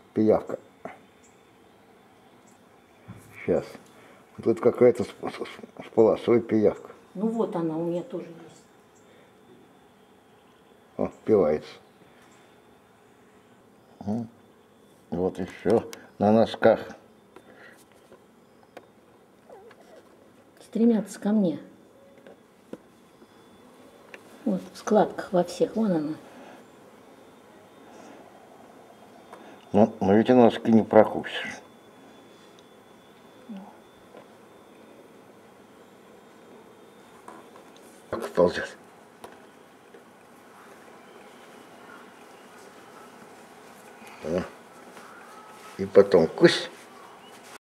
Пиявка. Сейчас. Тут какая-то с полосой пиявка. Ну вот она у меня тоже есть. О, впивается. Вот еще на носках. Стремятся ко мне. Вот в складках во всех. Вон она. Но ведь носки не прокусишь. Как ползет. И потом кусь.